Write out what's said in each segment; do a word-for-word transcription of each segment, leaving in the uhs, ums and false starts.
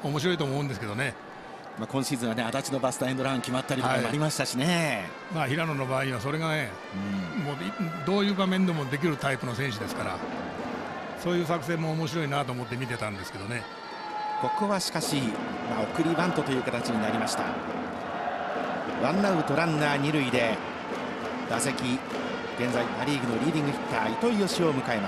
面白いと思うんですけどね。 まあ今シーズンはね、足立のバスターエンドラン決まったりとかもありましたしね。 はい、まあ平野の場合はそれがね、うん、もうどういう場面でもできるタイプの選手ですから、そういう作戦も面白いなと思って見てたんですけどね。 ここはしかし、まあ、送りバントという形になりました。ワンアウトランナー二塁で打席、現在パ・リーグのリーディングヒッター糸井嘉男を迎えます。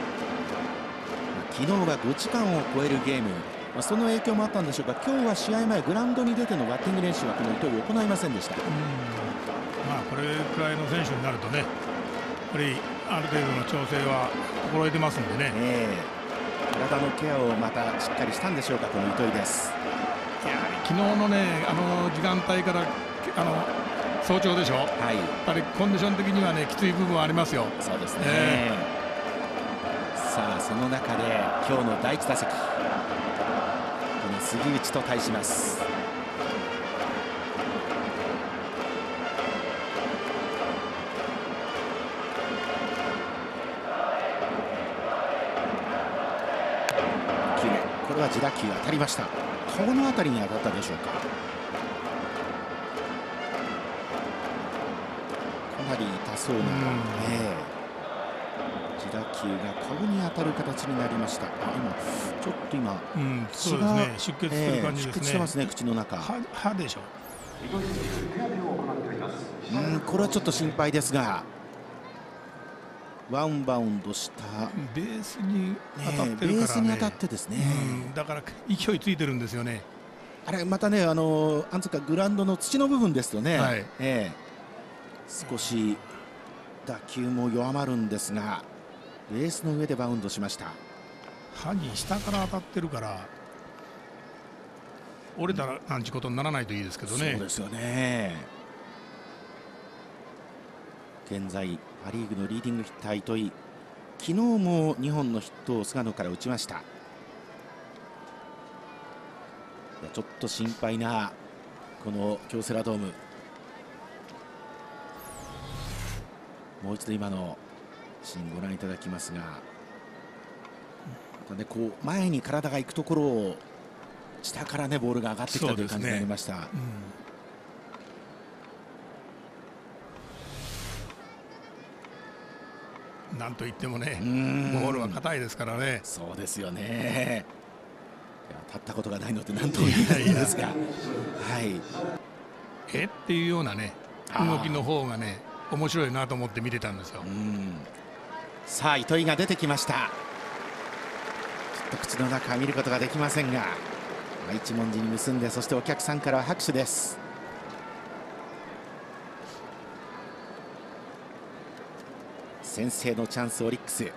昨日はごじかんを超えるゲーム、まあ、その影響もあったんでしょうか。今日は試合前グラウンドに出てのバッティング練習はこの糸井を行いませんでした。うん、 まあこれくらいの選手になるとね、やっぱりある程度の調整は心得てますんでね、 えー、体のケアをまたしっかりしたんでしょうか、この糸井です。 いや昨日のね、あの時間帯からあの早朝でしょ、はい、やっぱりコンディション的にはねきつい部分はありますよ。 そうですね、えー、さあその中で今日のだいいち打席、この杉内と対します。きゅうめ、これは自打球当たりました。顔のあたりに当たったでしょうか。かなり痛そうな、うん、えー、自打球が顔に当たる形になりました。あ、今ちょっと今、 うん、そうですね、出血する感じですね。 えー、出血してますね、口の中。 歯でしょ。 うん、これはちょっと心配ですが、ワンバウンドしたベースに当たってるからね、 ベースに当たってですね、 うん、だから勢いついてるんですよね。 あれまたね、あのなんつうかグラウンドの土の部分ですとね、はい、えー、少し打球も弱まるんですが、ベースの上でバウンドしました。 歯に下から当たってるから折れたらなんちことにならないといいですけどね。 そうですよね。現在パ・リーグのリーディングヒッター糸井、昨日もにほんのヒットを菅野から打ちました。ちょっと心配なこの京セラドーム。もう一度今のシーンご覧いただきますが、またね、こう前に体が行くところを下からねボールが上がってきたという感じになりました。 なんといってもね、ボールは硬いですからね。 そうですよね。立ったことがないので何とも言えないんですが、はい、 えっていうようなね動きの方がね面白いなと思って見てたんですよ。 うん、さあ糸井が出てきました。ちょっと口の中は見ることができませんが、一文字に結んで、そしてお客さんからは拍手です。先制のチャンスオリックス。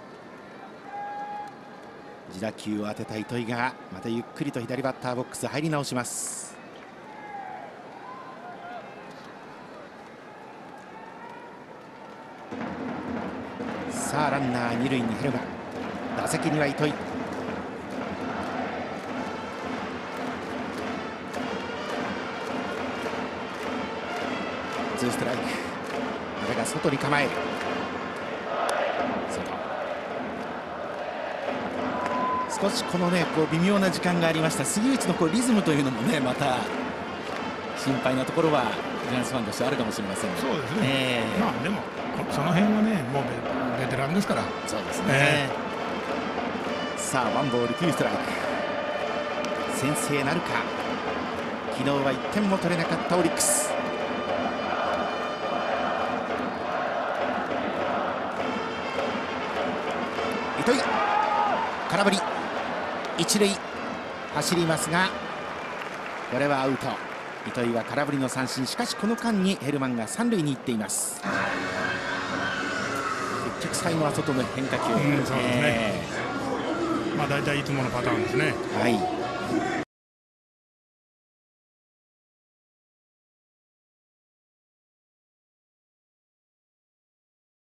自打球を当てた糸井がまたゆっくりと左バッターボックス入り直します。さあランナー二塁にヘルマン、打席には糸井。ツーストライク、これが外に構える。少しこのねこう微妙な時間がありました。杉内のこうリズムというのもねまた心配なところはジャイアンツファンとしてあるかもしれません。 そうですね、えー、まあでもその辺はねもう ベ, ベテランですから。 そうですね、えー、さあワンボールツーストライク、先制なるか。昨日はいってんも取れなかったオリックス。糸井空振り、一塁走りますがこれはアウト。糸井は空振りの三振。しかしこの間にヘルマンが三塁に行っています。結局最後は外の変化球、うん、そうですね、 えー、まあ大体いつものパターンですね。 はい。